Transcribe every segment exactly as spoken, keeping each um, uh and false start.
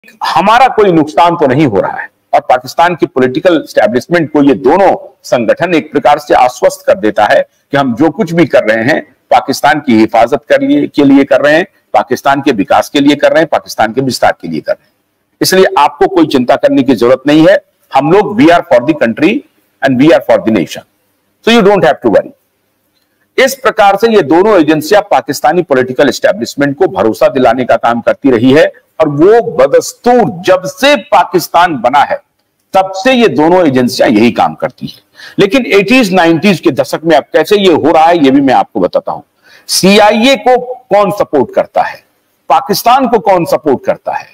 हमारा कोई नुकसान तो नहीं हो रहा है। और पाकिस्तान की पॉलिटिकल एस्टैब्लिशमेंट को ये दोनों संगठन एक प्रकार से आश्वस्त कर देता है कि हम जो कुछ भी कर रहे हैं पाकिस्तान की हिफाजत कर लिए के लिए कर रहे हैं, पाकिस्तान के विकास के लिए कर रहे हैं, पाकिस्तान के विस्तार के लिए कर रहे हैं। इसलिए आपको कोई चिंता करने की जरूरत नहीं है। हम लोग we are for the country and we are for the nation, so you don't have to worry. इस प्रकार से ये दोनों एजेंसियां पाकिस्तानी पॉलिटिकल एस्टैब्लिशमेंट को भरोसा दिलाने का काम करती रही है। और वो बदस्तूर जब से पाकिस्तान बना है तब से ये दोनों एजेंसियां यही काम करती हैं। लेकिन एटीज़ नाइंटीज़ के दशक में अब कैसे ये हो रहा है ये भी मैं आपको बताता हूं। सीआईए को कौन सपोर्ट करता है, पाकिस्तान को कौन सपोर्ट करता है?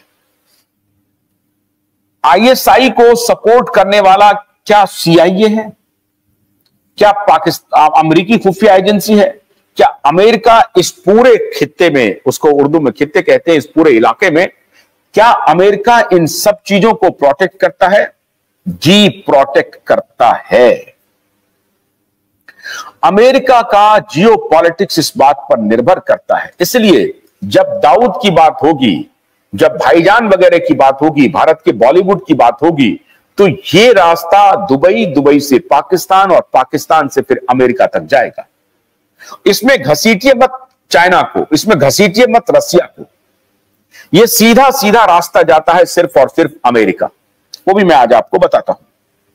आईएसआई को सपोर्ट करने वाला क्या सीआईए है? क्या पाकिस्तान अमेरिकी खुफिया एजेंसी है? क्या अमेरिका इस पूरे खित्ते में, उसको उर्दू में खित्ते कहते हैं, इस पूरे इलाके में क्या अमेरिका इन सब चीजों को प्रोटेक्ट करता है? जी, प्रोटेक्ट करता है। अमेरिका का जियो पॉलिटिक्स इस बात पर निर्भर करता है। इसलिए जब दाऊद की बात होगी, जब भाईजान वगैरह की बात होगी, भारत के बॉलीवुड की बात होगी, तो ये रास्ता दुबई, दुबई से पाकिस्तान और पाकिस्तान से फिर अमेरिका तक जाएगा। इसमें घसीटिए मत चाइना को, इसमें घसीटिए मत रसिया को। यह सीधा सीधा रास्ता जाता है सिर्फ और सिर्फ अमेरिका, वो भी मैं आज आपको बताता हूं।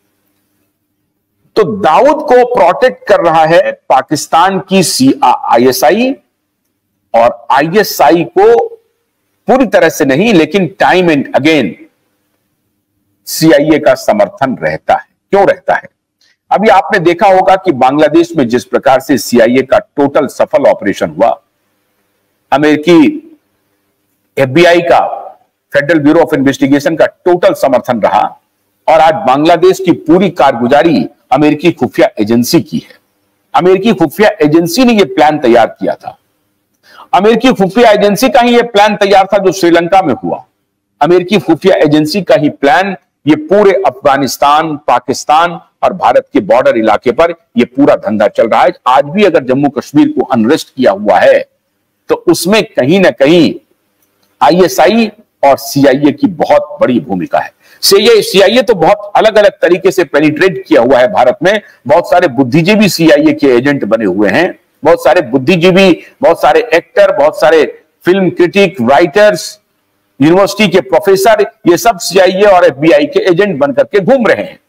तो दाऊद को प्रोटेक्ट कर रहा है पाकिस्तान की सी आईएसआई, और आईएसआई को पूरी तरह से नहीं लेकिन टाइम एंड अगेन सीआईए का समर्थन रहता है। क्यों रहता है? अभी आपने देखा होगा कि बांग्लादेश में जिस प्रकार से सीआईए का टोटल सफल ऑपरेशन हुआ, अमेरिकी एफबीआई का, फेडरल ब्यूरो ऑफ इन्वेस्टिगेशन का टोटल समर्थन रहा, और आज बांग्लादेश की पूरी कारगुजारी अमेरिकी खुफिया एजेंसी की है। अमेरिकी खुफिया एजेंसी ने यह प्लान तैयार किया था। अमेरिकी खुफिया एजेंसी का ही यह प्लान तैयार था जो श्रीलंका में हुआ। अमेरिकी खुफिया एजेंसी का ही प्लान ये पूरे अफगानिस्तान, पाकिस्तान और भारत के बॉर्डर इलाके पर यह पूरा धंधा चल रहा है। आज भी अगर जम्मू कश्मीर को अनरेस्ट किया हुआ है तो उसमें कहीं ना कहीं आईएसआई और सीआईए की बहुत बड़ी भूमिका है। सीआईए तो बहुत अलग अलग तरीके से पेनिट्रेट किया हुआ है भारत में। बहुत सारे बुद्धिजीवी सीआईए के एजेंट बने हुए हैं, बहुत सारे बुद्धिजीवी, बहुत सारे एक्टर, बहुत सारे फिल्म क्रिटिक, राइटर्स, यूनिवर्सिटी के प्रोफेसर, ये सब सीआईए और एफबीआई के एजेंट बनकर के घूम रहे हैं।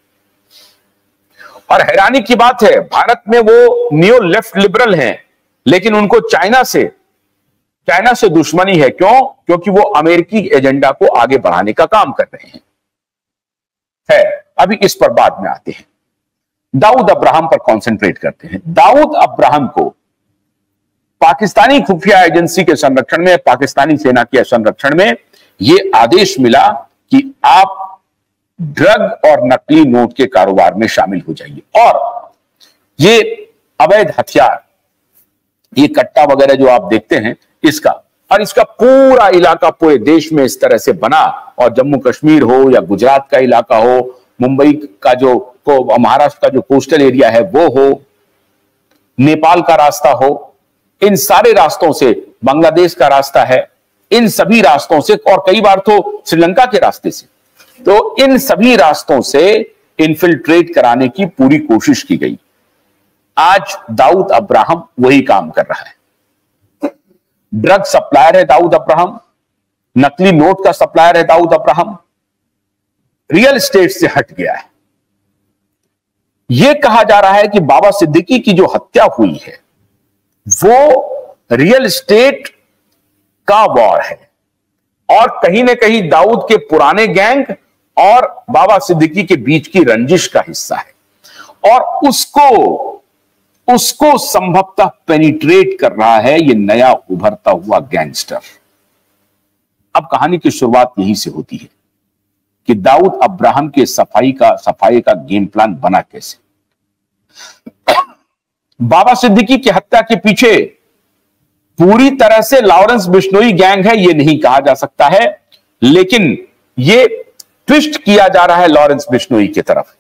और हैरानी की बात है, भारत में वो न्यू लेफ्ट लिबरल हैं, लेकिन उनको चाइना से चाइना से दुश्मनी है। क्यों? क्योंकि वो अमेरिकी एजेंडा को आगे बढ़ाने का काम कर रहे हैं। है, अभी इस पर बाद में आते हैं। दाऊद अब्राहम पर कंसंट्रेट करते हैं। दाऊद अब्राहम को पाकिस्तानी खुफिया एजेंसी के संरक्षण में, पाकिस्तानी सेना के संरक्षण में यह आदेश मिला कि आप ड्रग और नकली नोट के कारोबार में शामिल हो जाइए, और ये अवैध हथियार, ये कट्टा वगैरह जो आप देखते हैं इसका, और इसका पूरा इलाका पूरे देश में इस तरह से बना, और जम्मू कश्मीर हो या गुजरात का इलाका हो, मुंबई का जो को महाराष्ट्र का जो कोस्टल एरिया है वो हो, नेपाल का रास्ता हो, इन सारे रास्तों से, बांग्लादेश का रास्ता है, इन सभी रास्तों से, और कई बार तो श्रीलंका के रास्ते से, तो इन सभी रास्तों से इन्फिल्ट्रेट कराने की पूरी कोशिश की गई। आज दाऊद अब्राहम वही काम कर रहा है। ड्रग सप्लायर है दाऊद अब्राहम, नकली नोट का सप्लायर है दाऊद अब्राहम, रियल एस्टेट से हट गया है। यह कहा जा रहा है कि बाबा सिद्दीकी की जो हत्या हुई है वो रियल एस्टेट का वॉर है, और कहीं ना कहीं दाऊद के पुराने गैंग और बाबा सिद्दीकी के बीच की रंजिश का हिस्सा है, और उसको उसको संभवतः पेनिट्रेट कर रहा है ये नया उभरता हुआ गैंगस्टर। अब कहानी की शुरुआत यहीं से होती है कि दाऊद अब्राहम के सफाई का सफाई का गेम प्लान बना कैसे। बाबा सिद्दीकी की हत्या के पीछे पूरी तरह से लॉरेंस बिश्नोई गैंग है ये नहीं कहा जा सकता है, लेकिन ये ट्विस्ट किया जा रहा है लॉरेंस बिश्नोई की तरफ।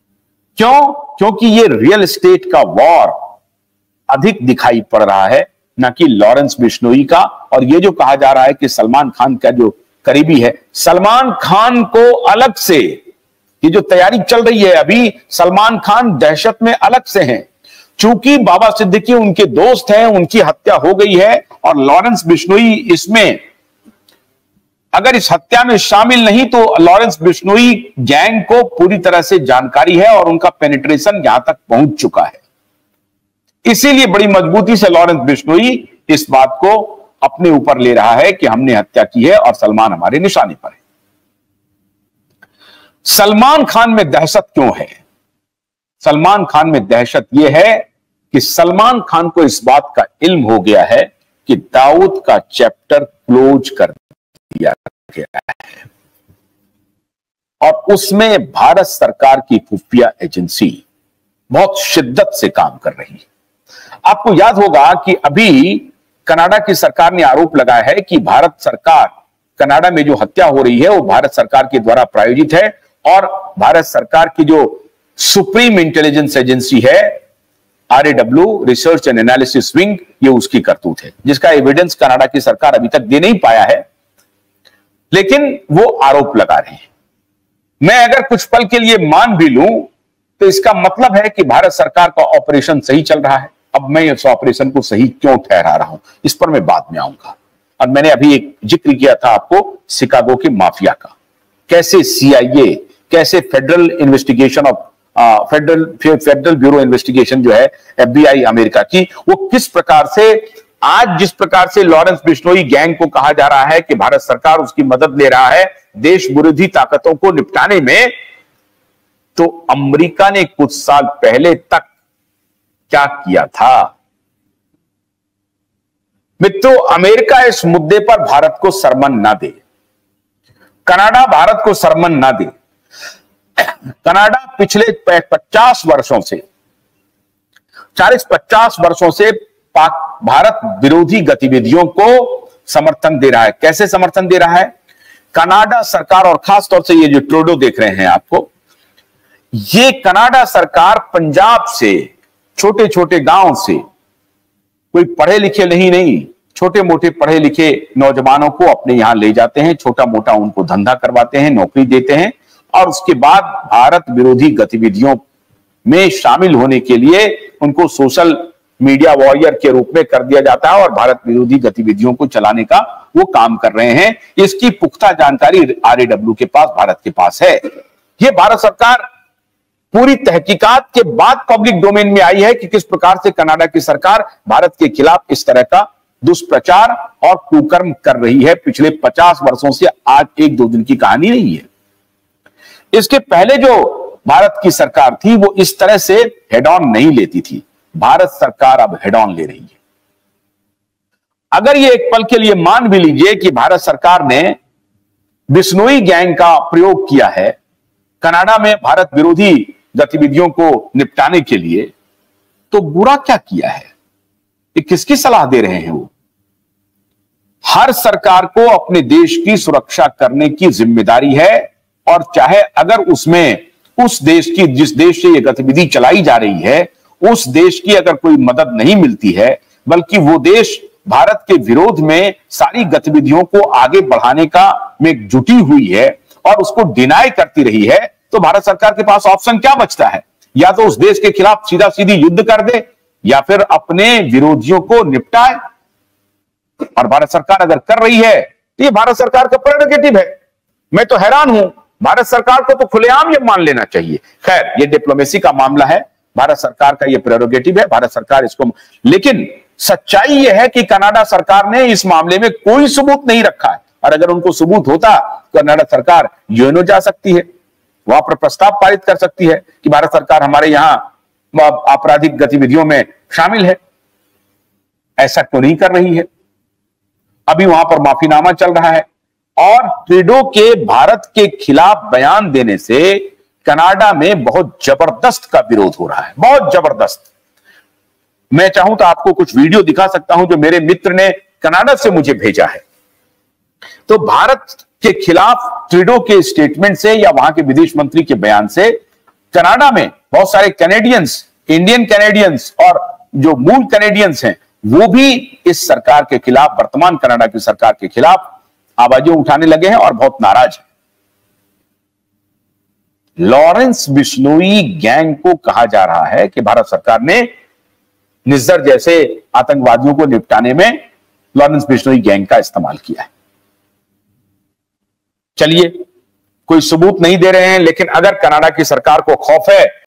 क्यों? क्योंकि ये रियल एस्टेट का वॉर अधिक दिखाई पड़ रहा है ना कि लॉरेंस बिश्नोई का। और ये जो कहा जा रहा है कि सलमान खान का जो करीबी है, सलमान खान को अलग से, ये जो तैयारी चल रही है अभी, सलमान खान दहशत में अलग से हैं। चूंकि बाबा सिद्दीकी उनके दोस्त हैं, उनकी हत्या हो गई है और लॉरेंस बिश्नोई इसमें, अगर इस हत्या में शामिल नहीं तो लॉरेंस बिश्नोई गैंग को पूरी तरह से जानकारी है और उनका पेनिट्रेशन यहां तक पहुंच चुका है। इसीलिए बड़ी मजबूती से लॉरेंस बिश्नोई इस बात को अपने ऊपर ले रहा है कि हमने हत्या की है और सलमान हमारे निशाने पर है। सलमान खान में दहशत क्यों है? सलमान खान में दहशत यह है कि सलमान खान को इस बात का इल्म हो गया है कि दाऊद का चैप्टर क्लोज कर दिया गया है और उसमें भारत सरकार की खुफिया एजेंसी बहुत शिद्दत से काम कर रही है। आपको याद होगा कि अभी कनाडा की सरकार ने आरोप लगाया है कि भारत सरकार, कनाडा में जो हत्या हो रही है वो भारत सरकार के द्वारा प्रायोजित है और भारत सरकार की जो सुप्रीम इंटेलिजेंस एजेंसी है R A W, research and analysis wing, ये उसकी करतूत है, जिसका एविडेंस कनाडा की सरकार अभी तक दे नहीं पाया है, लेकिन वो आरोप लगा रही है। मैं अगर कुछ पल के लिए मान भी लूं तो इसका मतलब है कि भारत सरकार का ऑपरेशन सही चल रहा है। अब मैं इस ऑपरेशन को सही क्यों ठहरा रहा हूं, इस पर मैं बाद में आऊंगा। और मैंने अभी एक जिक्र किया था आपको शिकागो के माफिया का, कैसे सी आई ए, कैसे federal investigation of federal federal bureau investigation जो है एफ बी आई अमेरिका की, वो किस प्रकार से आज जिस प्रकार से लॉरेंस बिश्नोई गैंग को कहा जा रहा है कि भारत सरकार उसकी मदद ले रहा है देश विरोधी ताकतों को निपटाने में, तो अमेरिका ने कुछ साल पहले तक क्या किया था? मित्रों, अमेरिका इस मुद्दे पर भारत को सरमन ना दे, कनाडा भारत को सरमन ना दे। कनाडा पिछले पचास वर्षों से, चालीस पचास वर्षों से पाक भारत विरोधी गतिविधियों को समर्थन दे रहा है। कैसे समर्थन दे रहा है? कनाडा सरकार, और खासतौर से ये जो ट्रूडो देख रहे हैं आपको, ये कनाडा सरकार पंजाब से, छोटे छोटे गांव से, कोई पढ़े लिखे नहीं नहीं छोटे मोटे पढ़े लिखे नौजवानों को अपने यहां ले जाते हैं, छोटा मोटा उनको धंधा करवाते हैं, नौकरी देते हैं और उसके बाद भारत विरोधी गतिविधियों में शामिल होने के लिए उनको सोशल मीडिया वॉरियर के रूप में कर दिया जाता है और भारत विरोधी गतिविधियों को चलाने का वो काम कर रहे हैं। इसकी पुख्ता जानकारी आर ए डब्ल्यू के पास, भारत के पास है। ये भारत सरकार पूरी तहकीकात के बाद पब्लिक डोमेन में आई है कि किस प्रकार से कनाडा की सरकार भारत के खिलाफ इस तरह का दुष्प्रचार और कुकर्म कर रही है पिछले पचास वर्षों से। आज एक दो दिन की कहानी नहीं है। इसके पहले जो भारत की सरकार थी वो इस तरह से हेड ऑन नहीं लेती थी। भारत सरकार अब हेड ऑन ले रही है। अगर ये एक पल के लिए मान भी लीजिए कि भारत सरकार ने बिश्नोई गैंग का प्रयोग किया है कनाडा में भारत विरोधी गतिविधियों को निपटाने के लिए, तो बुरा क्या किया है? ये किसकी सलाह दे रहे हैं? वो हर सरकार को अपने देश की सुरक्षा करने की जिम्मेदारी है और चाहे अगर उसमें उस देश की, जिस देश से ये गतिविधि चलाई जा रही है, उस देश की अगर कोई मदद नहीं मिलती है, बल्कि वो देश भारत के विरोध में सारी गतिविधियों को आगे बढ़ाने का में जुटी हुई है और उसको डिनाई करती रही है, तो भारत सरकार के पास ऑप्शन क्या बचता है? या तो उस देश के खिलाफ सीधा सीधी युद्ध कर दे या फिर अपने विरोधियों को निपटाए। और भारत सरकार अगर कर रही है तो ये भारत सरकार का प्रेरोगेटिव है। मैं तो हैरान हूं, भारत सरकार को तो खुलेआम ये मान लेना चाहिए। खैर, ये डिप्लोमेसी का मामला है, भारत सरकार का ये प्रेरोगेटिव है, भारत सरकार इसको, लेकिन सच्चाई यह है कि कनाडा सरकार ने इस मामले में कोई सबूत नहीं रखा है। और अगर उनको सबूत होता तो कनाडा सरकार यूएनओ जा सकती है, वहां पर प्रस्ताव पारित कर सकती है कि भारत सरकार हमारे यहां आपराधिक गतिविधियों में शामिल है। ऐसा क्यों नहीं कर रही है? अभी वहां पर माफीनामा चल रहा है और ट्रूडो के भारत के खिलाफ बयान देने से कनाडा में बहुत जबरदस्त का विरोध हो रहा है, बहुत जबरदस्त। मैं चाहूं तो आपको कुछ वीडियो दिखा सकता हूं जो मेरे मित्र ने कनाडा से मुझे भेजा है। तो भारत के खिलाफ ट्रूडो के स्टेटमेंट से या वहां के विदेश मंत्री के बयान से कनाडा में बहुत सारे कैनेडियंस, इंडियन कैनेडियंस और जो मूल कैनेडियंस हैं, वो भी इस सरकार के खिलाफ, वर्तमान कनाडा की सरकार के खिलाफ आवाजें उठाने लगे हैं और बहुत नाराज हैं। लॉरेंस बिश्नोई गैंग को कहा जा रहा है कि भारत सरकार ने निज्जर जैसे आतंकवादियों को निपटाने में लॉरेंस बिश्नोई गैंग का इस्तेमाल किया है। चलिए, कोई सबूत नहीं दे रहे हैं, लेकिन अगर कनाडा की सरकार को खौफ है